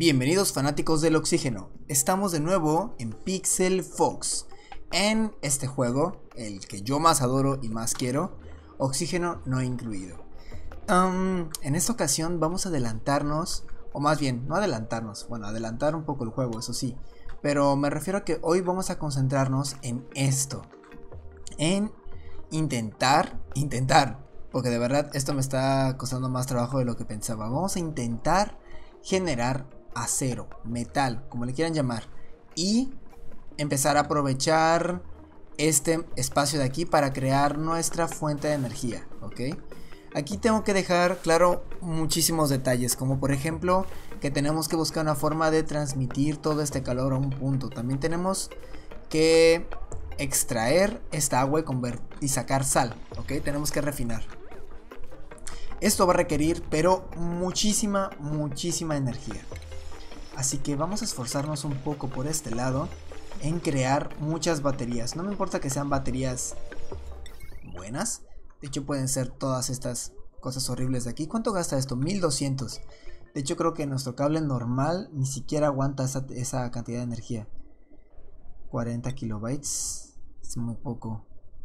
Bienvenidos fanáticos del oxígeno, estamos de nuevo en Pixel Fox. En este juego, el que yo más adoro y más quiero, oxígeno no incluido. En esta ocasión vamos a adelantarnos, o más bien, no adelantarnos, bueno, adelantar un poco el juego, eso sí. Pero me refiero a que hoy vamos a concentrarnos en esto. En intentar, porque de verdad esto me está costando más trabajo de lo que pensaba. Vamos a intentar generar acero, metal, como le quieran llamar, y empezar a aprovechar este espacio de aquí para crear nuestra fuente de energía, ¿ok? Aquí tengo que dejar claro muchísimos detalles, como por ejemplo que tenemos que buscar una forma de transmitir todo este calor a un punto. También tenemos que extraer esta agua y sacar sal, ¿ok? Tenemos que refinar. Esto va a requerir, pero muchísima energía. Así que vamos a esforzarnos un poco por este lado en crear muchas baterías. No me importa que sean baterías buenas. De hecho pueden ser todas estas cosas horribles de aquí. ¿Cuánto gasta esto? 1200. De hecho creo que nuestro cable normal ni siquiera aguanta esa cantidad de energía. 40 kilobytes. Es muy poco.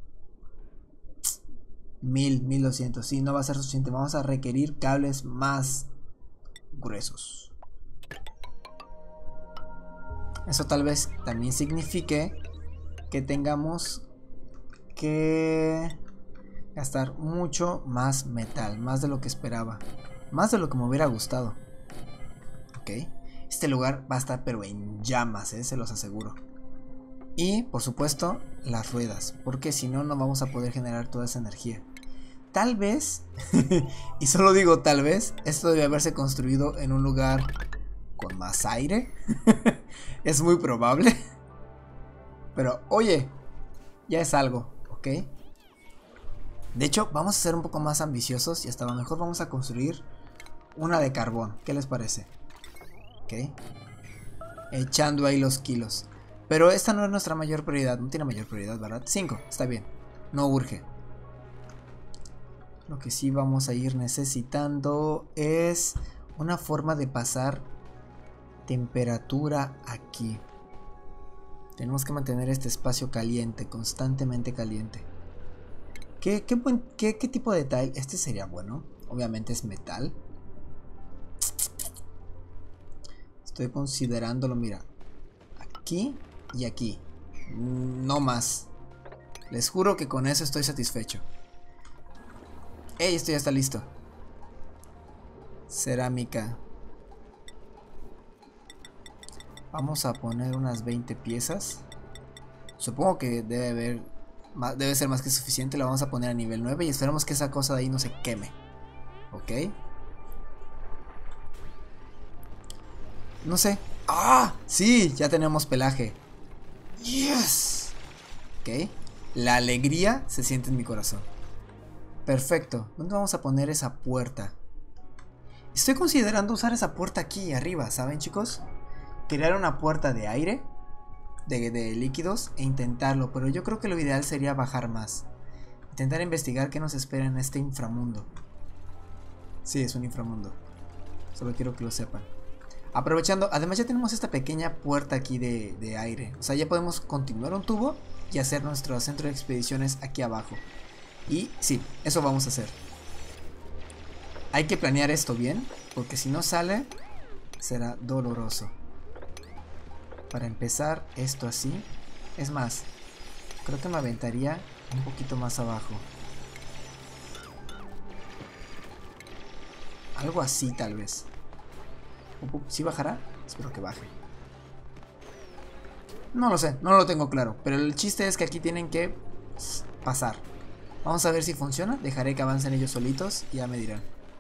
1200. Sí, no va a ser suficiente. Vamos a requerir cables más gruesos. Eso tal vez también signifique que tengamos que gastar mucho más metal, más de lo que esperaba, más de lo que me hubiera gustado. Ok, este lugar va a estar pero en llamas, se los aseguro. Y por supuesto las ruedas, porque si no, no vamos a poder generar toda esa energía. Tal vez, y solo digo tal vez, esto debe haberse construido en un lugar con más aire. Es muy probable. Pero oye, ya es algo, ¿ok? De hecho, vamos a ser un poco más ambiciosos y hasta a lo mejor vamos a construir una de carbón. ¿Qué les parece? ¿Ok? Echando ahí los kilos. Pero esta no es nuestra mayor prioridad. No tiene mayor prioridad, ¿verdad? 5, está bien. No urge. Lo que sí vamos a ir necesitando es una forma de pasar temperatura aquí. Tenemos que mantener este espacio caliente, constantemente caliente. ¿Qué tipo de tile? Este sería bueno. Obviamente es metal. Estoy considerándolo, mira. Aquí y aquí. No más. Les juro que con eso estoy satisfecho. ¡Ey! Esto ya está listo. Cerámica. Vamos a poner unas 20 piezas. Supongo que debe ser más que suficiente. La vamos a poner a nivel 9 y esperemos que esa cosa de ahí no se queme. Ok. No sé. ¡Ah! Sí, ya tenemos pelaje. ¡Yes! Ok. La alegría se siente en mi corazón. Perfecto. ¿Dónde vamos a poner esa puerta? Estoy considerando usar esa puerta aquí arriba, ¿saben, chicos? Crear una puerta de aire, de líquidos, e intentarlo. Pero yo creo que lo ideal sería bajar más. Intentar investigar qué nos espera en este inframundo. Sí, es un inframundo. Solo quiero que lo sepan. Aprovechando, además ya tenemos esta pequeña puerta aquí de aire. O sea, ya podemos continuar un tubo y hacer nuestro centro de expediciones aquí abajo. Y sí, eso vamos a hacer. Hay que planear esto bien, porque si no sale, será doloroso. Para empezar esto así. Es más, creo que me aventaría un poquito más abajo. Algo así tal vez. ¿Sí bajará? Espero que baje. No lo sé, no lo tengo claro. Pero el chiste es que aquí tienen que pasar. Vamos a ver si funciona. Dejaré que avancen ellos solitos y ya me dirán.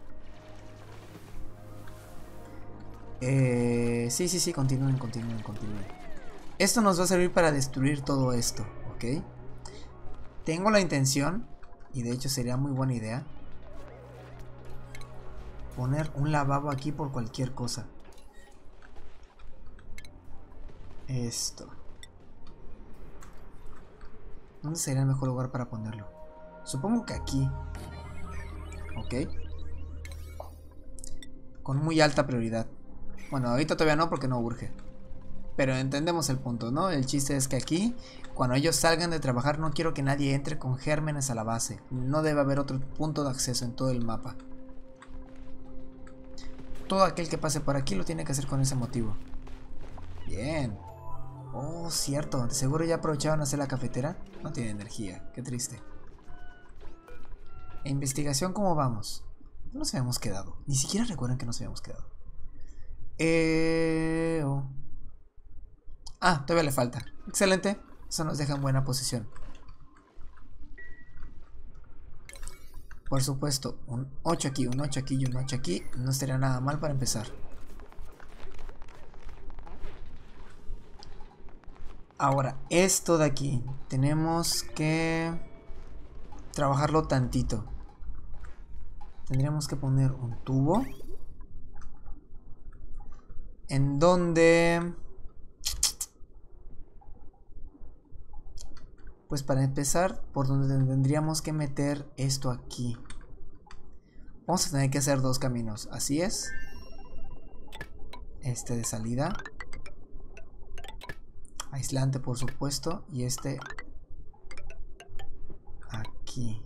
Sí, continúen. Esto nos va a servir para destruir todo esto, ¿ok? Tengo la intención, y de hecho sería muy buena idea, poner un lavabo aquí por cualquier cosa. Esto. ¿Dónde sería el mejor lugar para ponerlo? Supongo que aquí. ¿Ok? Con muy alta prioridad. Bueno, ahorita todavía no porque no urge. Pero entendemos el punto, ¿no? El chiste es que aquí, cuando ellos salgan de trabajar, no quiero que nadie entre con gérmenes a la base. No debe haber otro punto de acceso en todo el mapa. Todo aquel que pase por aquí lo tiene que hacer con ese motivo. Bien. Oh, cierto. ¿De seguro ya aprovecharon a hacer la cafetera? No tiene energía. Qué triste. ¿E investigación cómo vamos? No nos habíamos quedado. Ni siquiera recuerdan que nos habíamos quedado. Oh. Ah, todavía le falta. Excelente. Eso nos deja en buena posición. Por supuesto, un 8 aquí, un 8 aquí y un 8 aquí. No estaría nada mal para empezar. Ahora, esto de aquí. Tenemos que trabajarlo tantito. Tendríamos que poner un tubo. En donde... Pues para empezar, por donde tendríamos que meter esto aquí. Vamos a tener que hacer dos caminos. Así es. Este de salida. Aislante, por supuesto. Y este aquí.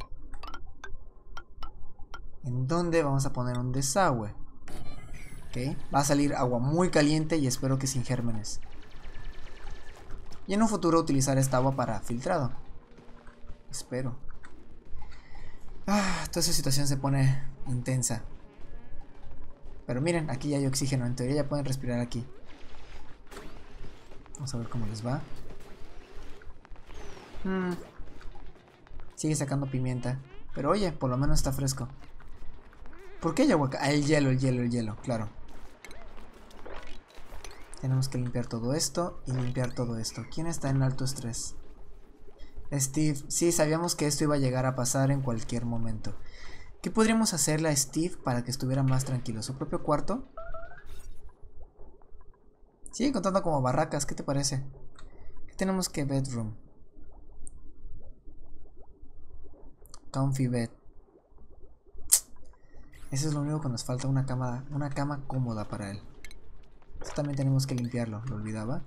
En donde vamos a poner un desagüe. Ok. Va a salir agua muy caliente y espero que sin gérmenes. Y en un futuro utilizar esta agua para filtrado. Espero. Toda esa situación se pone intensa. Pero miren, aquí ya hay oxígeno. En teoría ya pueden respirar aquí. Vamos a ver cómo les va. Sigue sacando pimienta. Pero oye, por lo menos está fresco. ¿Por qué hay agua acá? Ah, el hielo, claro. Tenemos que limpiar todo esto y limpiar todo esto. ¿Quién está en alto estrés? Steve. Sí, sabíamos que esto iba a llegar a pasar en cualquier momento. ¿Qué podríamos hacerle a Steve para que estuviera más tranquilo? ¿Su propio cuarto? Sigue contando como barracas, ¿qué te parece? ¿Qué tenemos que bedroom? Comfy bed. Eso es lo único que nos falta, una cama cómoda para él. Esto también tenemos que limpiarlo, lo olvidaba.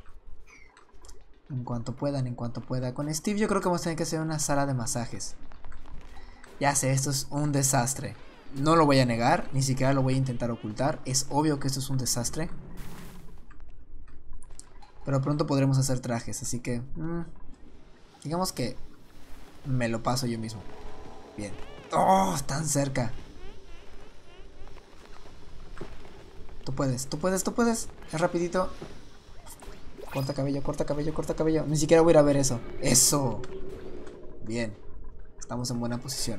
En cuanto puedan, en cuanto pueda. Con Steve yo creo que vamos a tener que hacer una sala de masajes. Ya sé, esto es un desastre. No lo voy a negar, ni siquiera lo voy a intentar ocultar. Es obvio que esto es un desastre. Pero pronto podremos hacer trajes, así que... digamos que me lo paso yo mismo. Bien. ¡Oh! Tan cerca. Tú puedes, tú puedes, tú puedes. Es rapidito. Corta cabello, corta cabello, corta cabello. Ni siquiera voy a ir a ver eso. ¡Eso! Bien. Estamos en buena posición.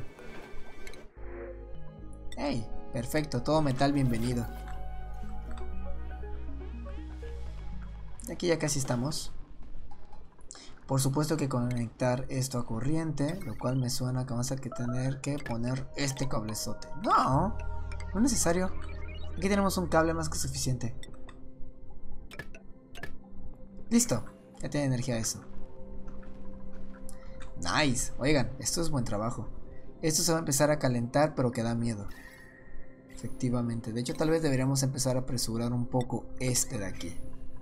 ¡Hey! Perfecto, todo metal, bienvenido. Aquí ya casi estamos. Por supuesto que conectar esto a corriente, lo cual me suena que vamos a tener que poner este cablezote. No, no es necesario. Aquí tenemos un cable más que suficiente. Listo, ya tiene energía eso. Nice, oigan, esto es buen trabajo. Esto se va a empezar a calentar, pero que da miedo. Efectivamente, de hecho tal vez deberíamos empezar a apresurar un poco este de aquí.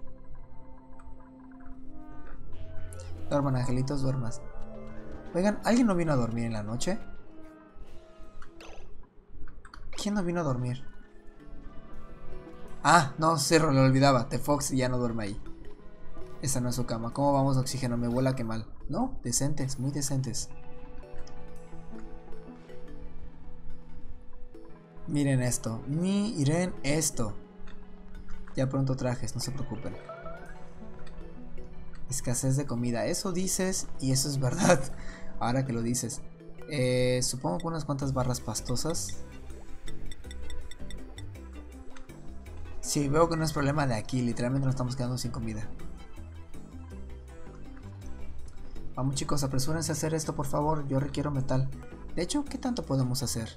Duerman, angelitos, duermas. Oigan, ¿alguien no vino a dormir en la noche? ¿Quién no vino a dormir? Ah, no, cerro, lo olvidaba. The Fox ya no duerme ahí. Esa no es su cama. ¿Cómo vamos de oxígeno? Me vuela que mal. No, decentes, muy decentes. Miren esto. Miren esto. Ya pronto trajes, no se preocupen. Escasez de comida. Eso dices y eso es verdad. Ahora que lo dices. Supongo que unas cuantas barras pastosas. Sí, veo que no es problema de aquí. Literalmente nos estamos quedando sin comida. Vamos chicos, apresúrense a hacer esto por favor. Yo requiero metal. De hecho, ¿qué tanto podemos hacer?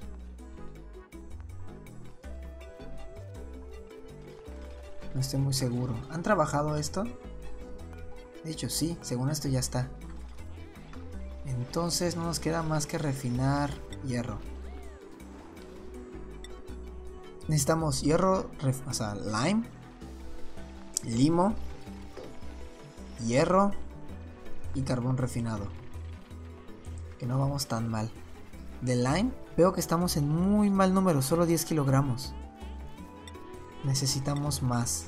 No estoy muy seguro. ¿Han trabajado esto? De hecho sí, según esto ya está. Entonces no nos queda más que refinar hierro. Necesitamos hierro, o sea, lime, limo, hierro y carbón refinado. Que no vamos tan mal. De lime veo que estamos en muy mal número, solo 10 kilogramos. Necesitamos más.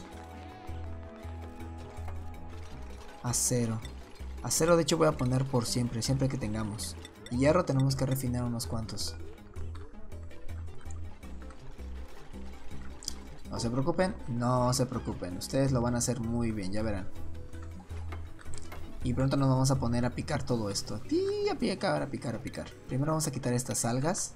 Acero. Acero de hecho voy a poner por siempre, siempre que tengamos. Y hierro tenemos que refinar unos cuantos. No se preocupen, no se preocupen. Ustedes lo van a hacer muy bien, ya verán. Y pronto nos vamos a poner a picar todo esto. A picar, a picar, a picar. Primero vamos a quitar estas algas.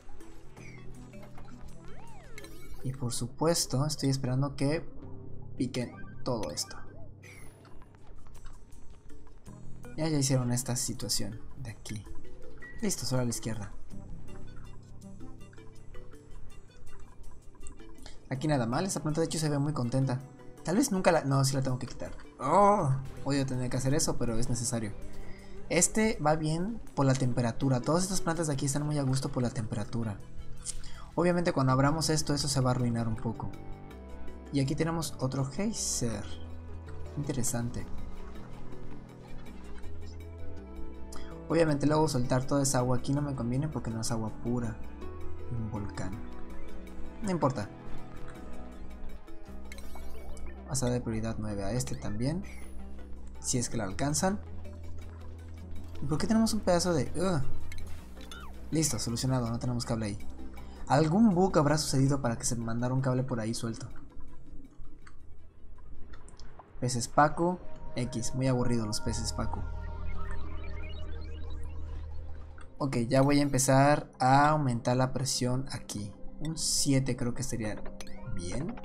Y por supuesto, estoy esperando que piquen todo esto. Ya hicieron esta situación de aquí. Listo, solo a la izquierda. Aquí nada mal, esta planta de hecho se ve muy contenta. Tal vez nunca la... No, sí la tengo que quitar. Oh, odio tener que hacer eso, pero es necesario. Este va bien por la temperatura. Todas estas plantas de aquí están muy a gusto por la temperatura. Obviamente cuando abramos esto, eso se va a arruinar un poco. Y aquí tenemos otro geyser. Interesante. Obviamente luego soltar toda esa agua aquí no me conviene porque no es agua pura. Un volcán. No importa. Vas a dar prioridad 9 a este también. Si es que lo alcanzan. ¿Y por qué tenemos un pedazo de...? Listo, solucionado, no tenemos cable ahí. Algún bug habrá sucedido para que se mandara un cable por ahí suelto. Peces Pacu. X, muy aburrido los peces Pacu. Ok, ya voy a empezar a aumentar la presión aquí. Un 7 creo que estaría bien.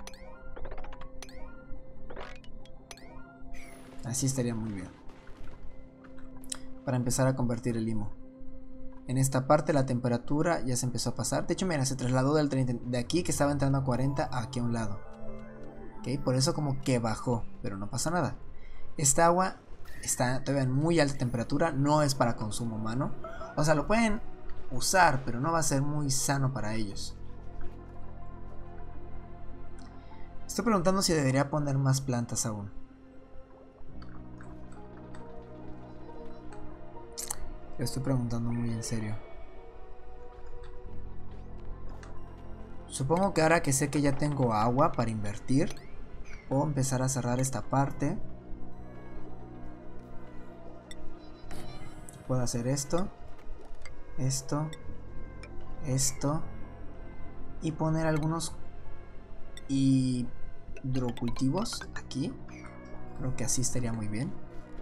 Así estaría muy bien. Para empezar a convertir el limo. En esta parte la temperatura ya se empezó a pasar. De hecho, mira, se trasladó del 30, de aquí que estaba entrando a 40 a aquí a un lado. Ok, por eso como que bajó. Pero no pasa nada. Esta agua está todavía en muy alta temperatura. No es para consumo humano. O sea, lo pueden usar, pero no va a ser muy sano para ellos. Estoy preguntando si debería poner más plantas aún. Lo estoy preguntando muy en serio. Supongo que ahora que sé que ya tengo agua para invertir, puedo empezar a cerrar esta parte. Puedo hacer esto, esto, esto y poner algunos hidrocultivos aquí. Creo que así estaría muy bien.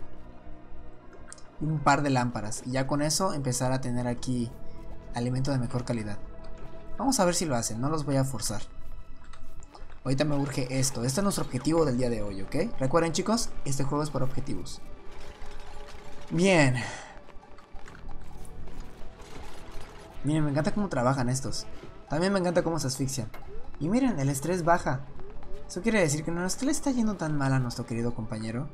Y un par de lámparas. Y ya con eso empezar a tener aquí alimento de mejor calidad. Vamos a ver si lo hacen, no los voy a forzar. Ahorita me urge esto. Este es nuestro objetivo del día de hoy, ¿ok? Recuerden, chicos, este juego es por objetivos. Bien. Miren, me encanta cómo trabajan estos. También me encanta cómo se asfixian. Y miren, el estrés baja. Eso quiere decir que no es que le está yendo tan mal a nuestro querido compañero.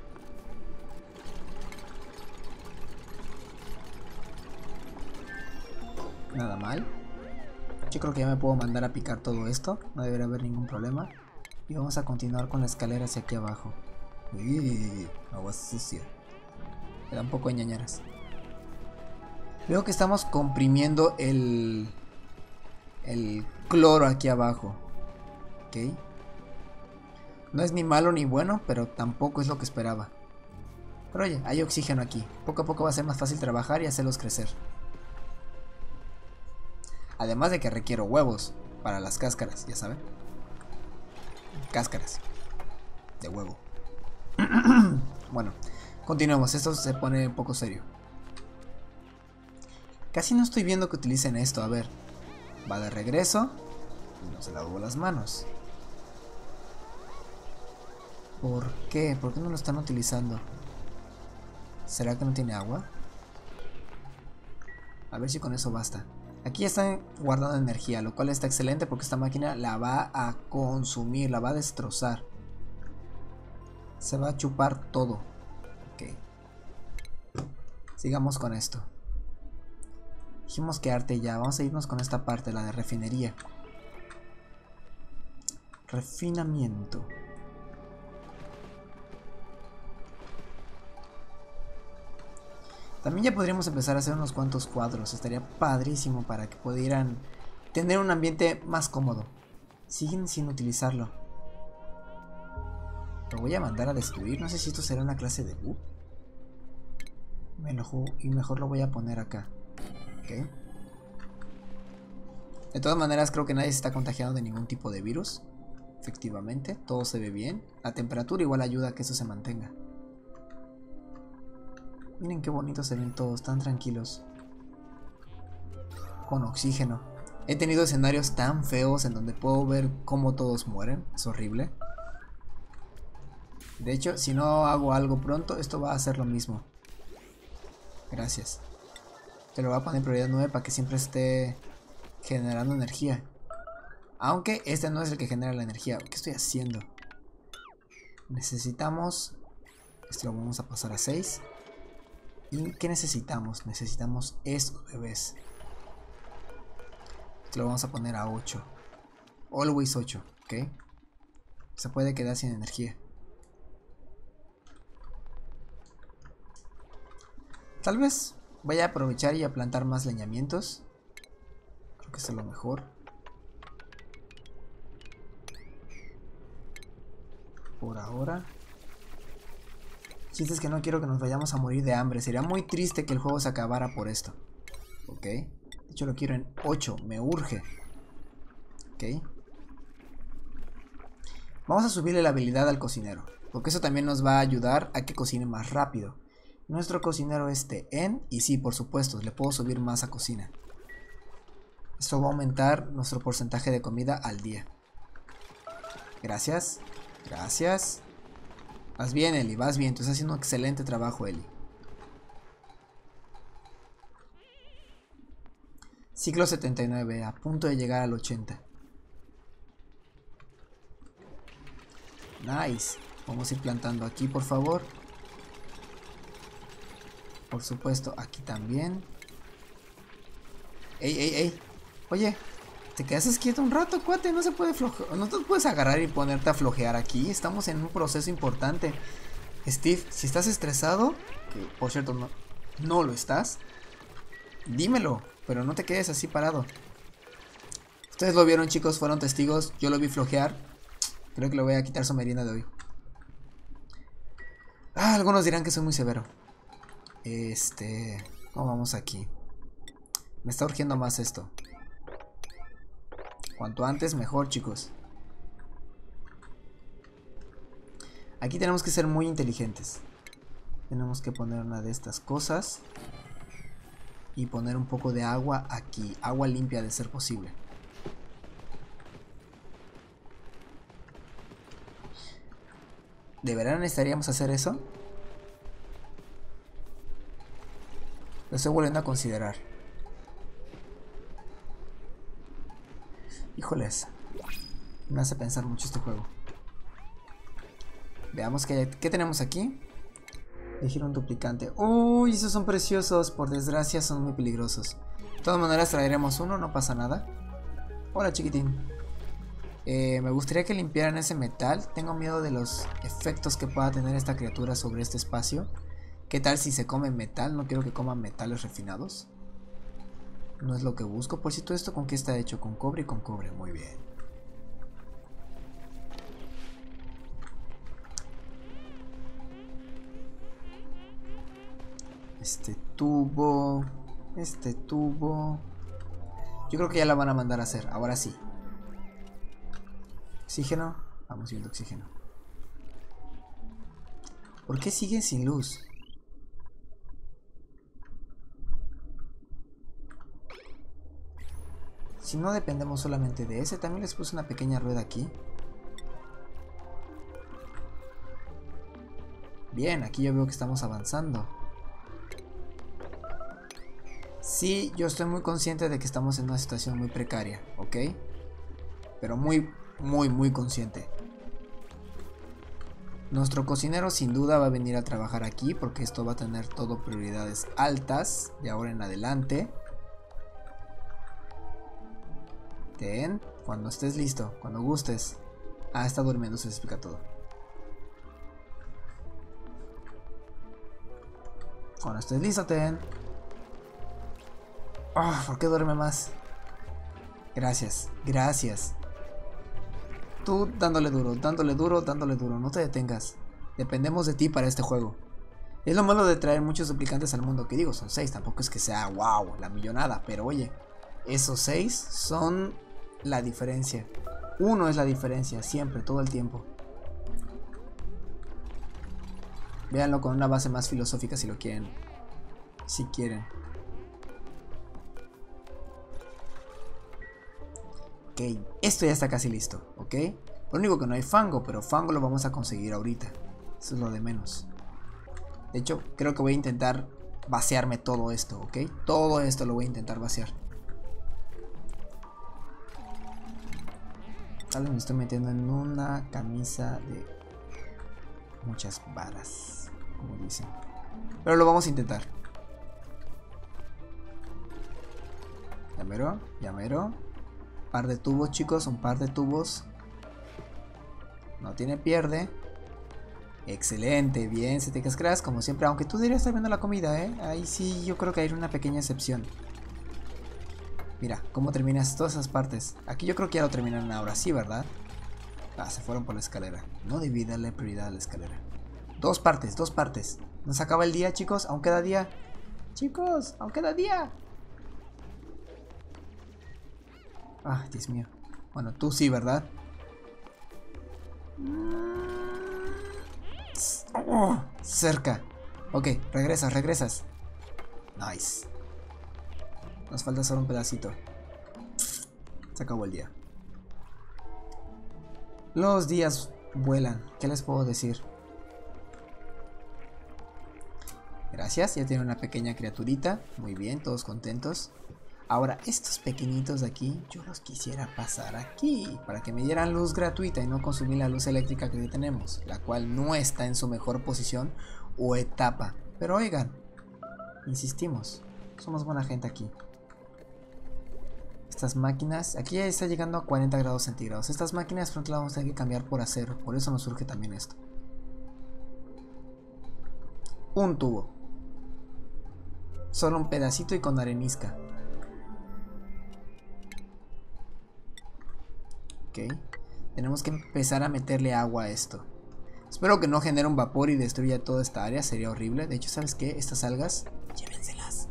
Nada mal. Yo creo que ya me puedo mandar a picar todo esto. No debería haber ningún problema. Y vamos a continuar con la escalera hacia aquí abajo. Uy, agua sucia. Me da un poco de ñañaras. Veo que estamos comprimiendo el cloro aquí abajo. Ok. No es ni malo ni bueno, pero tampoco es lo que esperaba. Pero oye, hay oxígeno aquí. Poco a poco va a ser más fácil trabajar y hacerlos crecer. Además de que requiero huevos para las cáscaras, ya saben. Cáscaras de huevo. Bueno, continuemos. Esto se pone un poco serio. Casi no estoy viendo que utilicen esto. A ver, va de regreso. Y no se lavó las manos. ¿Por qué? ¿Por qué no lo están utilizando? ¿Será que no tiene agua? A ver si con eso basta. Aquí ya están guardando energía, lo cual está excelente porque esta máquina la va a consumir, la va a destrozar. Se va a chupar todo. Ok. Sigamos con esto. Dijimos que arte ya. Vamos a irnos con esta parte, la de refinería. Refinamiento. También ya podríamos empezar a hacer unos cuantos cuadros. Estaría padrísimo para que pudieran tener un ambiente más cómodo. Siguen sin utilizarlo. Lo voy a mandar a destruir. No sé si esto será una clase de bug. Y mejor lo voy a poner acá. Ok. De todas maneras, creo que nadie se está contagiando de ningún tipo de virus. Efectivamente, todo se ve bien. La temperatura igual ayuda a que eso se mantenga. Miren qué bonitos se ven todos, tan tranquilos. Con oxígeno. He tenido escenarios tan feos en donde puedo ver cómo todos mueren. Es horrible. De hecho, si no hago algo pronto, esto va a hacer lo mismo. Gracias. Te lo voy a poner en prioridad 9 para que siempre esté generando energía. Aunque este no es el que genera la energía. ¿Qué estoy haciendo? Necesitamos... Esto lo vamos a pasar a 6. ¿Y qué necesitamos? Necesitamos esto, bebés. Esto lo vamos a poner a 8. Always 8, ¿ok? Se puede quedar sin energía. Tal vez vaya a aprovechar y a plantar más leñamientos. Creo que eso es lo mejor. Por ahora. Chiste es que no quiero que nos vayamos a morir de hambre. Sería muy triste que el juego se acabara por esto. Ok. De hecho lo quiero en 8. Me urge. Ok. Vamos a subirle la habilidad al cocinero. Porque eso también nos va a ayudar a que cocine más rápido. Nuestro cocinero es TN. Y sí, por supuesto, le puedo subir más a cocina. Esto va a aumentar nuestro porcentaje de comida al día. Gracias. Gracias. Vas bien, Eli, vas bien. Tú estás haciendo un excelente trabajo, Eli. Ciclo 79, a punto de llegar al 80. Nice. Vamos a ir plantando aquí, por favor. Por supuesto, aquí también. ¡Ey, ey, ey! Oye, ¿te quedas quieto un rato, cuate? No se puede flojear. No te puedes agarrar y ponerte a flojear aquí. Estamos en un proceso importante. Steve, si estás estresado, que por cierto no lo estás, dímelo, pero no te quedes así parado. Ustedes lo vieron, chicos, fueron testigos. Yo lo vi flojear. Creo que le voy a quitar su merienda de hoy. Algunos dirán que soy muy severo. ¿Cómo vamos aquí? Me está urgiendo más esto. Cuanto antes mejor, chicos. Aquí tenemos que ser muy inteligentes. Tenemos que poner una de estas cosas. Y poner un poco de agua aquí. Agua limpia de ser posible. ¿De verdad necesitaríamos hacer eso? Lo estoy volviendo a considerar. Híjoles. Me hace pensar mucho este juego. Veamos qué tenemos aquí. Elegir un duplicante. Uy, esos son preciosos. Por desgracia son muy peligrosos. De todas maneras traeremos uno, no pasa nada. Hola, chiquitín. Me gustaría que limpiaran ese metal. Tengo miedo de los efectos que pueda tener esta criatura sobre este espacio. ¿Qué tal si se come metal? No quiero que coman metales refinados. No es lo que busco. Por cierto, ¿esto con qué está hecho? Con cobre y con cobre. Muy bien. Este tubo. Este tubo. Yo creo que ya la van a mandar a hacer. Ahora sí. Oxígeno. Vamos viendo oxígeno. ¿Por qué siguen sin luz? Si no dependemos solamente de ese, también les puse una pequeña rueda aquí. Bien, aquí yo veo que estamos avanzando. Sí, yo estoy muy consciente de que estamos en una situación muy precaria, ¿ok? Pero muy consciente. Nuestro cocinero sin duda va a venir a trabajar aquí porque esto va a tener todo prioridades altas de ahora en adelante. Ten, cuando estés listo, cuando gustes. Ah, está durmiendo, se explica todo. Cuando estés listo, Ten. Oh, ¿por qué duerme más? Gracias, gracias. Tú dándole duro, dándole duro, dándole duro. No te detengas. Dependemos de ti para este juego. Es lo malo de traer muchos duplicantes al mundo. Que digo, son 6. Tampoco es que sea wow, la millonada. Pero oye, esos 6 son la diferencia. Uno es la diferencia, siempre, todo el tiempo. Véanlo con una base más filosófica si lo quieren. Si quieren. Ok, esto ya está casi listo, ¿ok? Lo único que no hay fango, pero fango lo vamos a conseguir ahorita. Eso es lo de menos. De hecho, creo que voy a intentar vaciarme todo esto, ¿ok? Todo esto lo voy a intentar vaciar. Tal vez me estoy metiendo en una camisa de muchas varas, como dicen. Pero lo vamos a intentar. Llamero, llamero. Par de tubos, chicos, un par de tubos. No tiene pierde. Excelente, bien, se te cascras como siempre. Aunque tú deberías estar viendo la comida, ¿eh? Ahí sí yo creo que hay una pequeña excepción. Mira, cómo terminas todas esas partes. Aquí yo creo que ya lo terminaron ahora, sí, ¿verdad? Ah, se fueron por la escalera. No debí darle prioridad a la escalera. Dos partes, dos partes. Nos acaba el día, chicos, aún queda día. Chicos, aún queda día. Ah, Dios mío. Bueno, tú sí, ¿verdad? Oh, cerca. Ok, regresas, regresas. Nice. Nos falta solo un pedacito. Se acabó el día. Los días vuelan. ¿Qué les puedo decir? Gracias, ya tiene una pequeña criaturita. Muy bien, todos contentos. Ahora, estos pequeñitos de aquí, yo los quisiera pasar aquí, para que me dieran luz gratuita y no consumir la luz eléctrica que tenemos, la cual no está en su mejor posición o etapa. Pero oigan, insistimos, somos buena gente aquí. Estas máquinas, aquí ya está llegando a 40 grados centígrados. Estas máquinas pronto las vamos a tener que cambiar por acero, por eso nos surge también esto. Un tubo. Solo un pedacito y con arenisca. Ok, tenemos que empezar a meterle agua a esto. Espero que no genere un vapor y destruya toda esta área, sería horrible. De hecho, ¿sabes qué? Estas algas, llévenselas.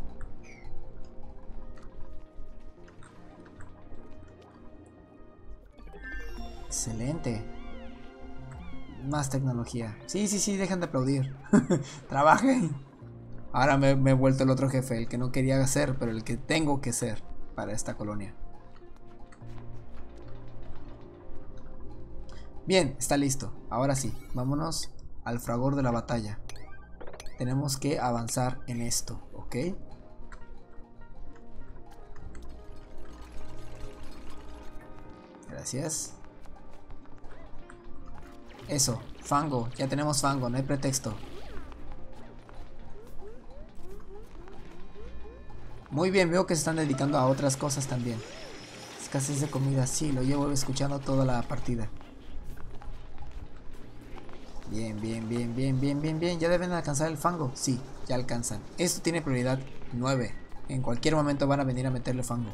Excelente. Más tecnología. Sí, sí, sí, dejan de aplaudir. Trabajen. Ahora me he vuelto el otro jefe, el que no quería ser, pero el que tengo que ser para esta colonia. Bien, está listo. Ahora sí, vámonos al fragor de la batalla. Tenemos que avanzar en esto, ¿ok? Gracias. Eso, fango. Ya tenemos fango, no hay pretexto. Muy bien, veo que se están dedicando a otras cosas también. Escasez de comida, sí, lo llevo escuchando toda la partida. Bien, bien, bien, bien, bien, bien, bien. ¿Ya deben alcanzar el fango? Sí, ya alcanzan. Esto tiene prioridad 9. En cualquier momento van a venir a meterle fango.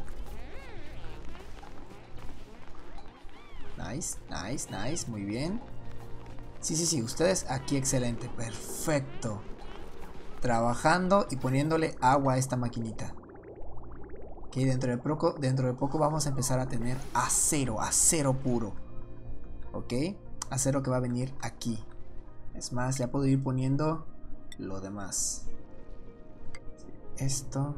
Nice, nice, nice, muy bien. Sí, sí, sí, ustedes aquí excelente, perfecto. Trabajando y poniéndole agua a esta maquinita. Ok, dentro de poco vamos a empezar a tener acero puro. Ok, acero que va a venir aquí. Es más, ya puedo ir poniendo lo demás. Esto.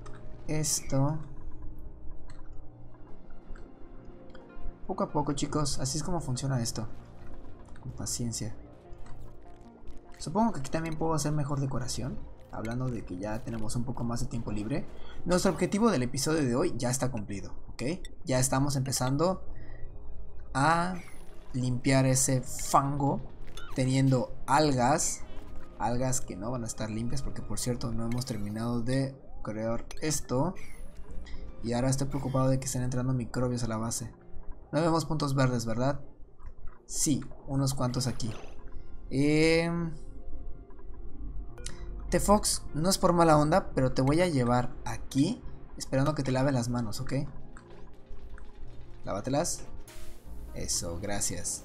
Poco a poco, chicos, así es como funciona esto. Con paciencia. Supongo que aquí también puedo hacer mejor decoración. Hablando de que ya tenemos un poco más de tiempo libre. Nuestro objetivo del episodio de hoy ya está cumplido, ¿ok? Ya estamos empezando a limpiar ese fango. Teniendo algas. Algas que no van a estar limpias porque, por cierto, no hemos terminado de crear esto. Y ahora estoy preocupado de que estén entrando microbios a la base. No vemos puntos verdes, ¿verdad? Sí, unos cuantos aquí. T-Fox, no es por mala onda, pero te voy a llevar aquí, esperando que te lave las manos, ¿ok? Lávatelas. Eso, gracias.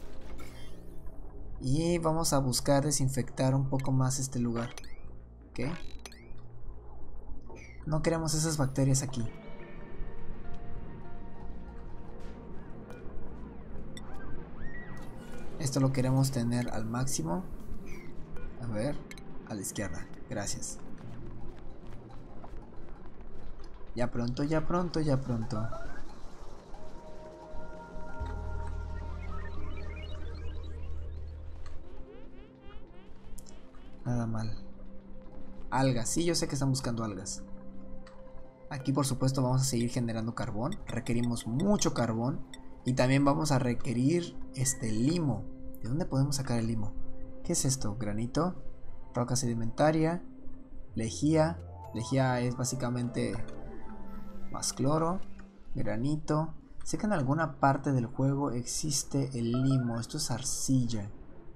Y vamos a buscar desinfectar un poco más este lugar. ¿Ok? No queremos esas bacterias aquí. Esto lo queremos tener al máximo. A ver, a la izquierda. Gracias. Ya pronto, ya pronto, ya pronto. Nada mal. Algas, sí, yo sé que están buscando algas. Aquí por supuesto vamos a seguir generando carbón. Requerimos mucho carbón. Y también vamos a requerir limo. ¿De dónde podemos sacar el limo? ¿Qué es esto? Granito, roca sedimentaria, lejía. Lejía es básicamente más cloro, granito. Sé que en alguna parte del juego existe el limo. Esto es arcilla.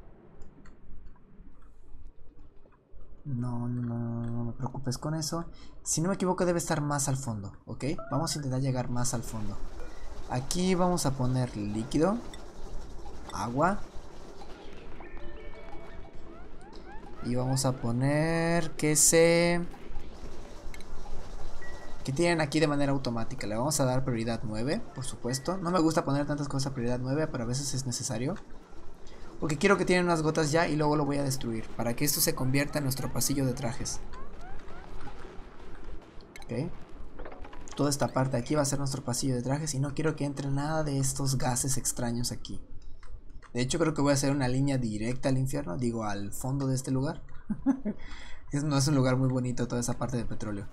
No me preocupes con eso. Si no me equivoco debe estar más al fondo, ¿ok? Vamos a intentar llegar más al fondo. Aquí vamos a poner líquido, agua. Y vamos a poner que tienen aquí de manera automática. Le vamos a dar prioridad 9, por supuesto. No me gusta poner tantas cosas a prioridad 9, pero a veces es necesario. Porque quiero que tienen unas gotas ya y luego lo voy a destruir. Para que esto se convierta en nuestro pasillo de trajes. Ok. Toda esta parte de aquí va a ser nuestro pasillo de trajes. Y no quiero que entre nada de estos gases extraños aquí. De hecho creo que voy a hacer una línea directa al infierno. Digo, al fondo de este lugar. No es un lugar muy bonito toda esa parte de petróleo.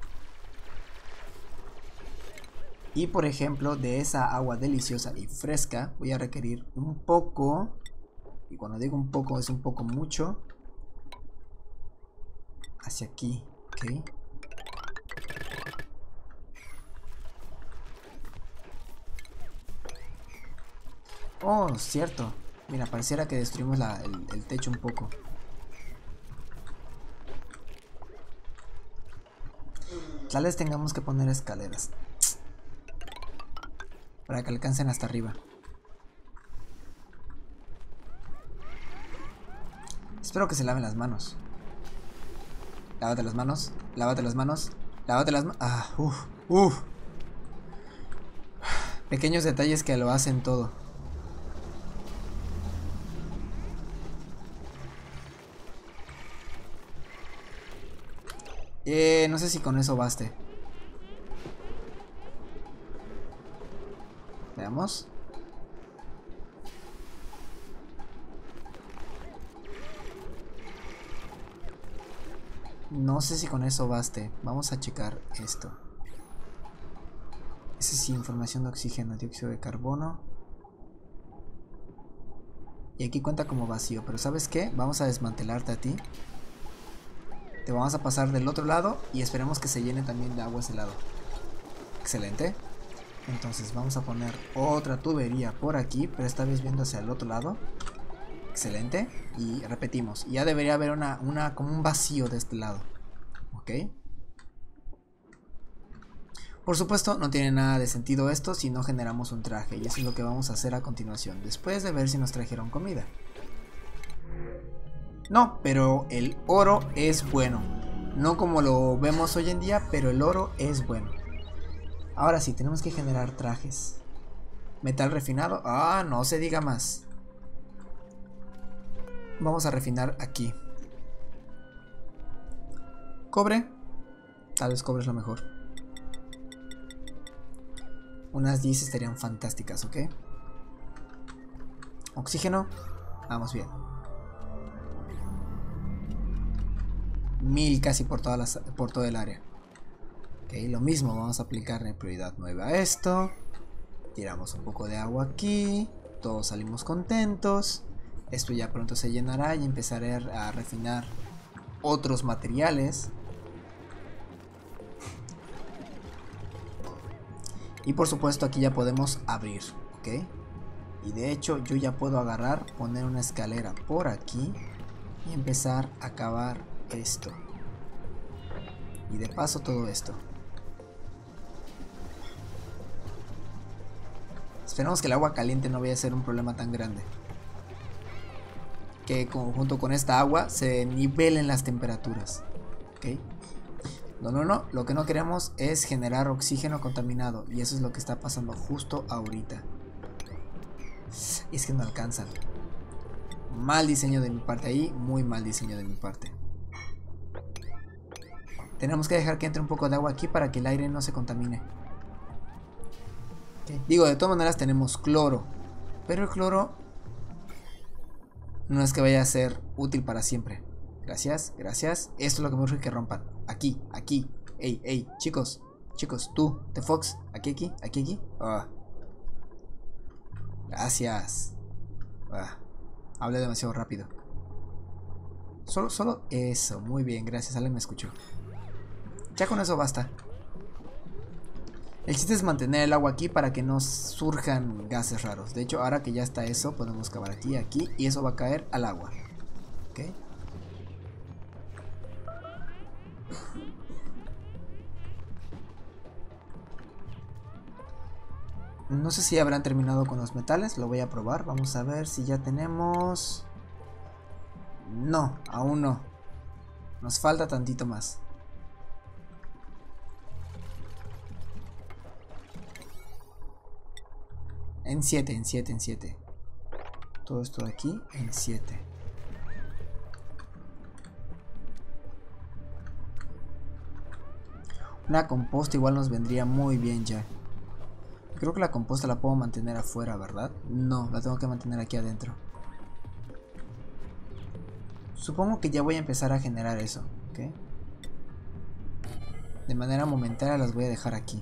Y por ejemplo, de esa agua deliciosa y fresca voy a requerir un poco. Y cuando digo un poco es un poco mucho. Hacia aquí, ¿ok? Oh, cierto. Mira, pareciera que destruimos el techo un poco. Tal vez tengamos que poner escaleras para que alcancen hasta arriba. Espero que se laven las manos. Lávate las manos, lávate las manos, lávate las manos. Ah, uff. Pequeños detalles que lo hacen todo. No sé si con eso baste. Veamos. No sé si con eso baste. Vamos a checar esto. Ese sí, información de oxígeno, dióxido de carbono. Y aquí cuenta como vacío. Pero ¿sabes qué? Vamos a desmantelarte a ti. Te vamos a pasar del otro lado. Y esperemos que se llene también de agua ese lado. Excelente. Entonces vamos a poner otra tubería por aquí. Pero esta vez viendo hacia el otro lado. Excelente. Y repetimos. Ya debería haber como un vacío de este lado. Ok. Por supuesto no tiene nada de sentido esto si no generamos un traje. Y eso es lo que vamos a hacer a continuación. Después de ver si nos trajeron comida. No, pero el oro es bueno. No como lo vemos hoy en día, pero el oro es bueno. Ahora sí, tenemos que generar trajes. Metal refinado. Ah, no se diga más. Vamos a refinar aquí. Cobre. Tal vez cobre es lo mejor. Unas 10 estarían fantásticas, ¿ok? Oxígeno. Vamos bien. 1000 casi por todo el área. Ok, lo mismo. Vamos a aplicarle prioridad 9 a esto. Tiramos un poco de agua aquí. Todos salimos contentos. Esto ya pronto se llenará y empezaré a refinar otros materiales. Y por supuesto aquí ya podemos abrir, ¿ok? Y de hecho yo ya puedo agarrar, poner una escalera por aquí y empezar a cavar esto. Y de paso todo esto. Esperemos que el agua caliente no vaya a ser un problema tan grande. Que junto con esta agua se nivelen las temperaturas. ¿Ok? No. Lo que no queremos es generar oxígeno contaminado. Y eso es lo que está pasando justo ahorita. Y es que no alcanzan. Mal diseño de mi parte ahí. Muy mal diseño de mi parte. Tenemos que dejar que entre un poco de agua aquí para que el aire no se contamine. Okay. Digo, de todas maneras tenemos cloro. Pero el cloro no es que vaya a ser útil para siempre. Gracias. Esto es lo que me urge que rompan. Aquí. Ey, chicos, tú, The Fox. Aquí. Oh. Gracias. Hablé demasiado rápido. Solo eso. Muy bien, gracias. Alguien me escuchó. Ya con eso basta. El chiste es mantener el agua aquí para que no surjan gases raros. De hecho, ahora que ya está eso, podemos cavar aquí, y eso va a caer al agua. ¿Ok? No sé si habrán terminado con los metales, lo voy a probar. Vamos a ver si ya tenemos... No, aún no. Nos falta tantito más. En 7. Todo esto de aquí en 7. Una composta igual nos vendría muy bien ya. Creo que la composta la puedo mantener afuera, ¿verdad? No, la tengo que mantener aquí adentro. Supongo que ya voy a empezar a generar eso, ¿ok? De manera momentánea las voy a dejar aquí.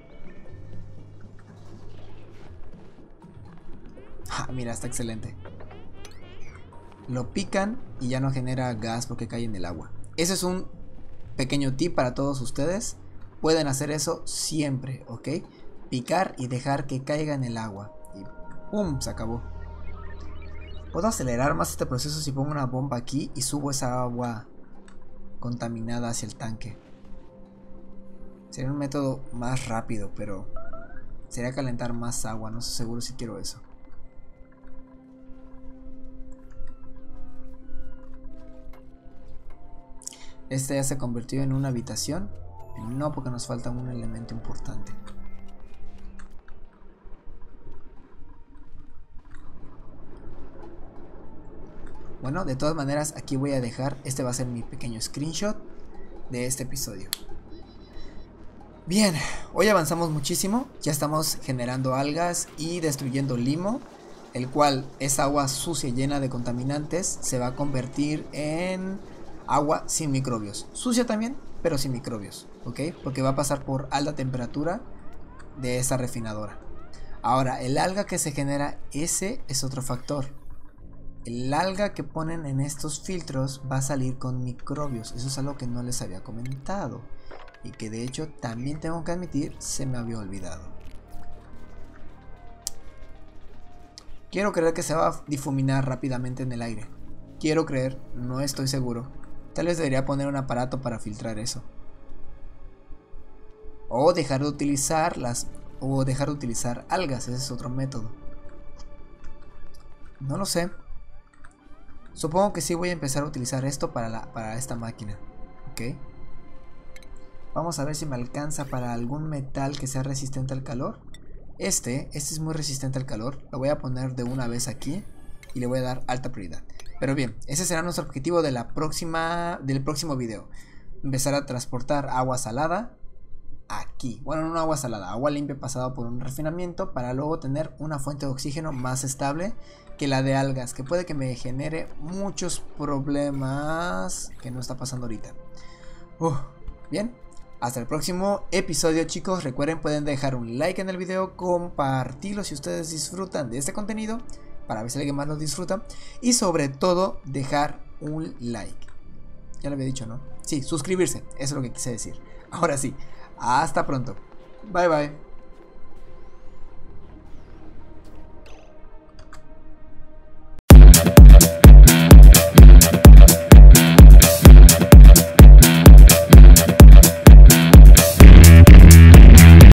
Ah, mira, está excelente. Lo pican y ya no genera gas porque cae en el agua. Ese es un pequeño tip para todos ustedes. Pueden hacer eso siempre, ¿ok? Picar y dejar que caiga en el agua. Y ¡pum! Se acabó. Puedo acelerar más este proceso si pongo una bomba aquí y subo esa agua contaminada hacia el tanque. Sería un método más rápido, pero sería calentar más agua. No estoy seguro si quiero eso. Este ya se convirtió en una habitación. No, porque nos falta un elemento importante. Bueno, de todas maneras aquí voy a dejar, este va a ser mi pequeño screenshot de este episodio. Bien, hoy avanzamos muchísimo, ya estamos generando algas y destruyendo limo, el cual esa agua sucia llena de contaminantes se va a convertir en agua sin microbios. Sucia también, pero sin microbios, ¿ok? Porque va a pasar por alta temperatura de esa refinadora. Ahora, el alga que se genera, ese es otro factor. El alga que ponen en estos filtros va a salir con microbios. Eso es algo que no les había comentado. Y que de hecho también tengo que admitir, se me había olvidado. Quiero creer que se va a difuminar rápidamente en el aire. Quiero creer, no estoy seguro. Tal vez debería poner un aparato para filtrar eso. O dejar de utilizar algas. Ese es otro método. No lo sé. Supongo que sí voy a empezar a utilizar esto para esta máquina. Ok. Vamos a ver si me alcanza para algún metal que sea resistente al calor. Este es muy resistente al calor. Lo voy a poner de una vez aquí y le voy a dar alta prioridad. Pero bien, ese será nuestro objetivo del próximo video. Empezar a transportar agua salada aquí. Bueno, no agua salada, agua limpia pasada por un refinamiento para luego tener una fuente de oxígeno más estable que la de algas, que puede que me genere muchos problemas que no está pasando ahorita. Bien, hasta el próximo episodio, chicos. Recuerden, pueden dejar un like en el video, compartirlo si ustedes disfrutan de este contenido, para ver si alguien más lo disfruta, y sobre todo dejar un like. Ya lo había dicho, ¿no? Sí, suscribirse, eso es lo que quise decir. Ahora sí, hasta pronto. Bye bye.